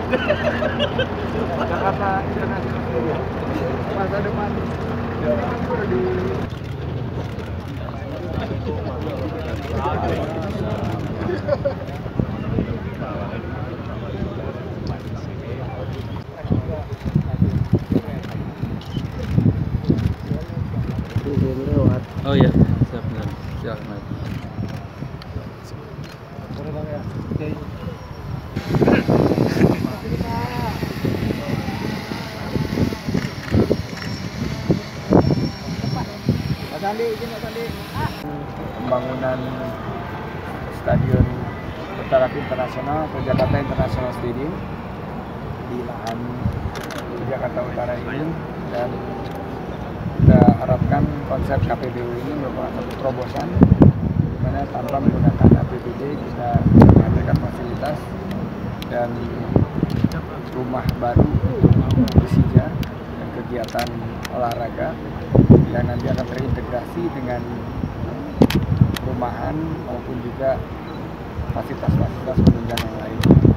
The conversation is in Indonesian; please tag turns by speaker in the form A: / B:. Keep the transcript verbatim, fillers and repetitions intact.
A: Jakarta International Stadium. Masa depan ya, udah di
B: lewat.
C: Oh iya, siap benar. Siap benar.
A: Boleh Bang ya. Oke. Mas Andi, izin Mas Andi. Pembangunan Stadion Bertaraf Internasional atau Jakarta International Stadium di lahan di Jakarta Utara ini, dan kita harapkan konsep K P B U ini merupakan satu terobosan di mana tanpa menggunakan A P B D kita menghadirkan fasilitas dan rumah baru untuk Persija dan kegiatan olahraga yang nanti akan terintegrasi dengan rumahan maupun juga fasilitas-fasilitas penunjang yang lain.